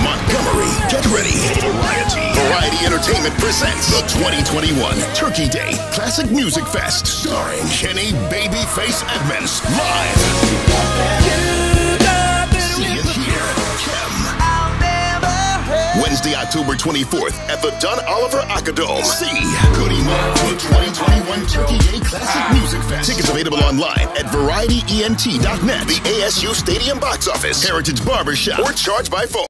Montgomery. Get ready. Variety Entertainment presents the 2021 Turkey Day Classic Music Fest, starring Kenny Babyface Edmonds live. See it here, Kim. Wednesday, October 24th at the Dunn-Oliver Acadome. See Goodie Mob, the 2021 Turkey Day Classic Music Fest. Tickets available online at varietyent.net, the ASU Stadium box office, Heritage Barbershop, or charge by phone.